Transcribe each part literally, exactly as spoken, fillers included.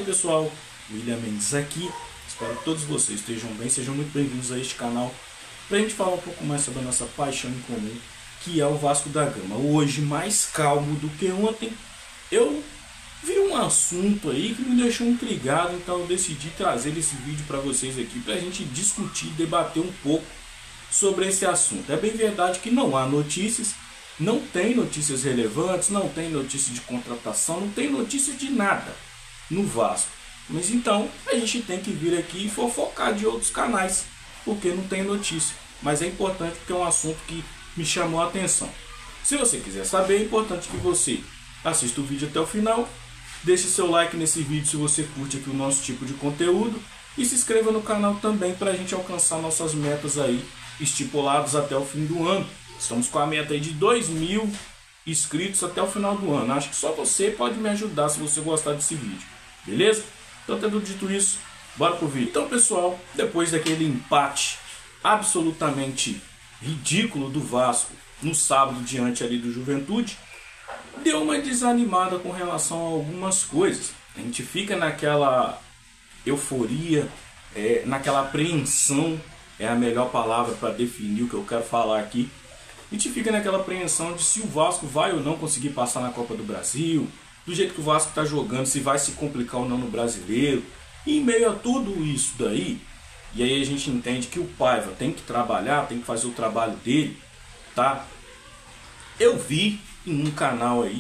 pessoal, William Mendes aqui, espero que todos vocês estejam bem, sejam muito bem-vindos a este canal para a gente falar um pouco mais sobre a nossa paixão em comum, que é o Vasco da Gama. Hoje, mais calmo do que ontem, eu vi um assunto aí que me deixou intrigado, então eu decidi trazer esse vídeo para vocês aqui para a gente discutir, debater um pouco sobre esse assunto. É bem verdade que não há notícias, não tem notícias relevantes, não tem notícia de contratação, não tem notícia de nada no Vasco. Mas então a gente tem que vir aqui e fofocar de outros canais, porque não tem notícia. Mas é importante porque é um assunto que me chamou a atenção. Se você quiser saber, é importante que você assista o vídeo até o final, deixe seu like nesse vídeo se você curte aqui o nosso tipo de conteúdo e se inscreva no canal também para a gente alcançar nossas metas aí estipuladas até o fim do ano. Estamos com a meta aí de dois mil inscritos até o final do ano. Acho que só você pode me ajudar se você gostar desse vídeo. Beleza? Então, tendo dito isso, bora pro vídeo. Então, pessoal, depois daquele empate absolutamente ridículo do Vasco no sábado diante ali do Juventude, deu uma desanimada com relação a algumas coisas. A gente fica naquela euforia, é, naquela apreensão, é a melhor palavra para definir o que eu quero falar aqui. A gente fica naquela apreensão de se o Vasco vai ou não conseguir passar na Copa do Brasil, do jeito que o Vasco está jogando, se vai se complicar ou não no Brasileiro. E em meio a tudo isso daí, e aí a gente entende que o Paiva tem que trabalhar, tem que fazer o trabalho dele, tá? Eu vi em um canal aí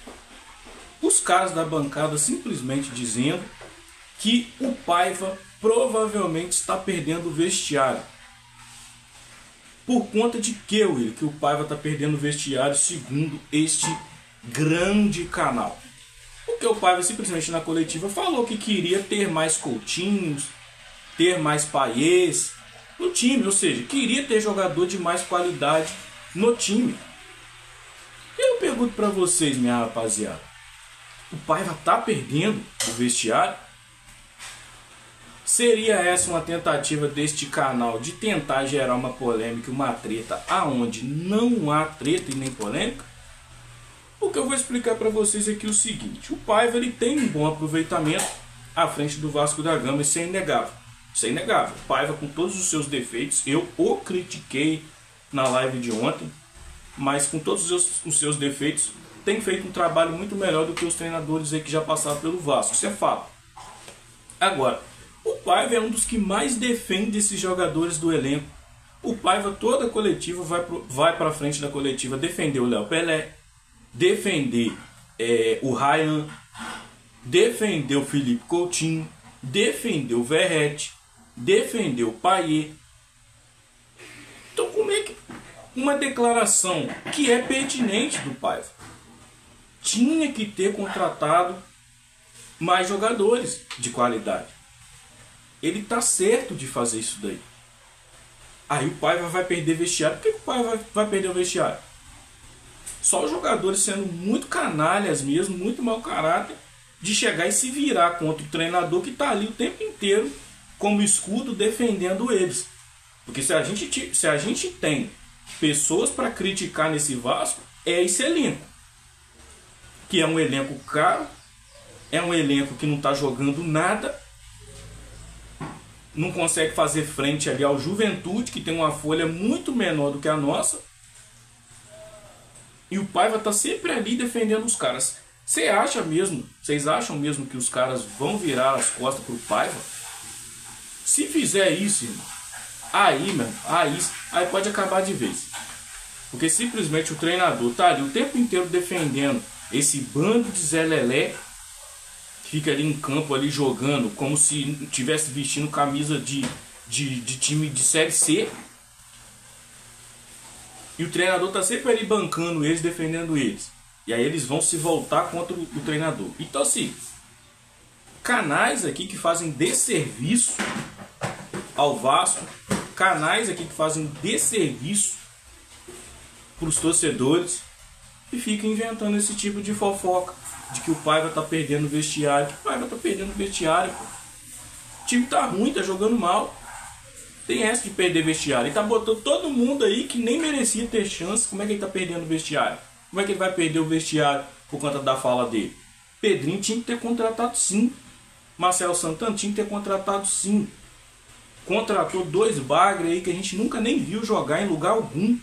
os caras da bancada simplesmente dizendo que o Paiva provavelmente está perdendo o vestiário. Por conta de que, Will, que o Paiva está perdendo o vestiário segundo este grande canal? Porque o Paiva simplesmente na coletiva falou que queria ter mais Coutinhos, ter mais Paiês no time, ou seja, queria ter jogador de mais qualidade no time. E eu pergunto para vocês, minha rapaziada, o Paiva está perdendo o vestiário? Seria essa uma tentativa deste canal de tentar gerar uma polêmica, uma treta, aonde não há treta e nem polêmica? O que eu vou explicar para vocês aqui é o seguinte: o Paiva ele tem um bom aproveitamento à frente do Vasco da Gama, isso é inegável. Isso é inegável. O Paiva, com todos os seus defeitos, eu o critiquei na live de ontem, mas com todos os seus defeitos, tem feito um trabalho muito melhor do que os treinadores aí que já passaram pelo Vasco. Isso é fato. Agora, o Paiva é um dos que mais defende esses jogadores do elenco. O Paiva, toda a coletiva, vai, pro, vai para frente da coletiva defender o Léo Pelé, defender é, o Ryan, defender o Felipe Coutinho, defender o Verratti, defender o Payet. Então, como é que uma declaração que é pertinente do Paiva tinha que ter contratado mais jogadores de qualidade? Ele tá certo de fazer isso daí. Aí o Paiva vai perder vestiário. Por que o Paiva vai, vai perder o vestiário? Só os jogadores sendo muito canalhas mesmo, muito mau caráter, de chegar e se virar contra o treinador que tá ali o tempo inteiro como escudo defendendo eles. Porque se a gente, se a gente tem pessoas para criticar nesse Vasco, é esse elenco. Que é um elenco caro, é um elenco que não tá jogando nada, não consegue fazer frente ali ao Juventude, que tem uma folha muito menor do que a nossa. E o Paiva tá sempre ali defendendo os caras. Você acha mesmo, vocês acham mesmo que os caras vão virar as costas pro Paiva? Se fizer isso, irmão, aí, mano, aí, aí pode acabar de vez. Porque simplesmente o treinador tá ali o tempo inteiro defendendo esse bando de Zé Lelé, fica ali em campo ali jogando como se estivesse vestindo camisa de, de, de time de Série C. E o treinador tá sempre ali bancando eles, defendendo eles. E aí eles vão se voltar contra o, o treinador. Então assim, canais aqui que fazem desserviço ao Vasco, canais aqui que fazem desserviço para os torcedores e ficam inventando esse tipo de fofoca. De que o Paiva tá perdendo o vestiário. O Paiva tá perdendo o vestiário, pô. O time tá ruim, tá jogando mal. Tem essa de perder vestiário. Ele tá botando todo mundo aí que nem merecia ter chance. Como é que ele tá perdendo o vestiário? Como é que ele vai perder o vestiário por conta da fala dele? Pedrinho tinha que ter contratado sim. Marcelo Santana tinha que ter contratado sim. Contratou dois bagre aí que a gente nunca nem viu jogar em lugar algum.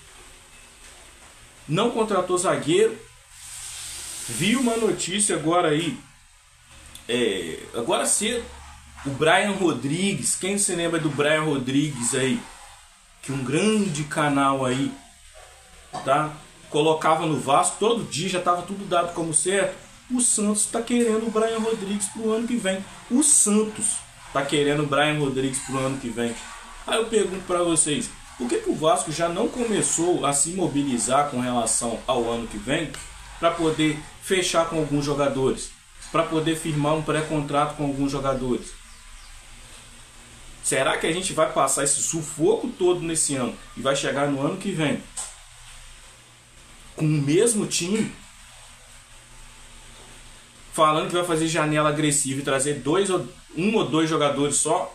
Não contratou zagueiro. Vi uma notícia agora aí, é, agora cedo, o Brian Rodrigues. Quem se lembra do Brian Rodrigues aí? Que um grande canal aí, tá? Colocava no Vasco, todo dia já estava tudo dado como certo. O Santos está querendo o Brian Rodrigues pro ano que vem. O Santos está querendo o Brian Rodrigues pro ano que vem. Aí eu pergunto para vocês, por que, que o Vasco já não começou a se mobilizar com relação ao ano que vem para poder fechar com alguns jogadores, para poder firmar um pré-contrato com alguns jogadores? Será que a gente vai passar esse sufoco todo nesse ano e vai chegar no ano que vem com o mesmo time, falando que vai fazer janela agressiva e trazer dois ou, um ou dois jogadores só?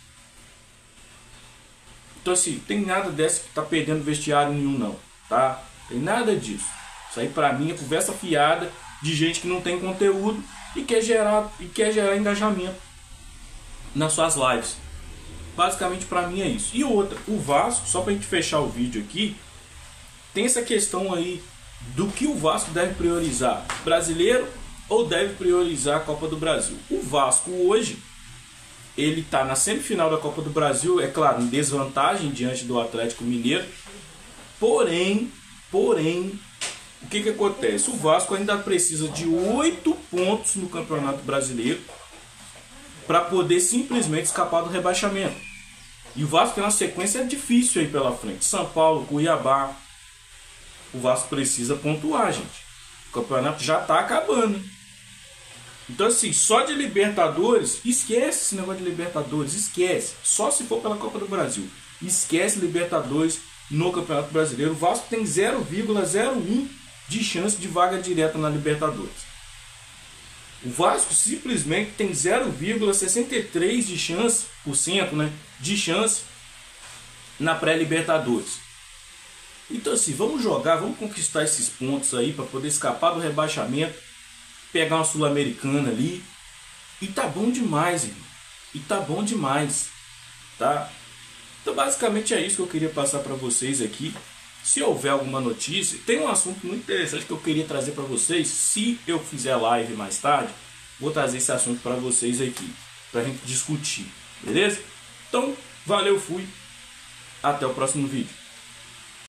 Então assim, tem nada dessa que tá perdendo vestiário nenhum não, tá? Tem nada disso. Isso aí pra mim é conversa fiada de gente que não tem conteúdo e quer gerar, e quer gerar engajamento nas suas lives. Basicamente pra mim é isso. E outra, o Vasco, só pra gente fechar o vídeo aqui, tem essa questão aí do que o Vasco deve priorizar, brasileiro ou deve priorizar a Copa do Brasil. O Vasco hoje, ele está na semifinal da Copa do Brasil, é claro, em desvantagem diante do Atlético Mineiro. Porém, porém, o que que acontece? O Vasco ainda precisa de oito pontos no Campeonato Brasileiro para poder simplesmente escapar do rebaixamento. E o Vasco tem uma sequência difícil aí pela frente. São Paulo, Cuiabá. O Vasco precisa pontuar, gente. O campeonato já está acabando. Então assim, só de Libertadores, esquece esse negócio de Libertadores, esquece. Só se for pela Copa do Brasil. Esquece Libertadores no Campeonato Brasileiro. O Vasco tem zero vírgula zero um de chance de vaga direta na Libertadores. O Vasco simplesmente tem zero vírgula sessenta e três de chance, por cento, né, de chance na pré-Libertadores. Então assim, vamos jogar, vamos conquistar esses pontos aí para poder escapar do rebaixamento, pegar uma Sul-Americana ali. E tá bom demais, irmão. E tá bom demais, tá? Então basicamente é isso que eu queria passar para vocês aqui. Se houver alguma notícia, tem um assunto muito interessante que eu queria trazer para vocês. Se eu fizer live mais tarde, vou trazer esse assunto para vocês aqui, pra gente discutir, beleza? Então, valeu, fui. Até o próximo vídeo.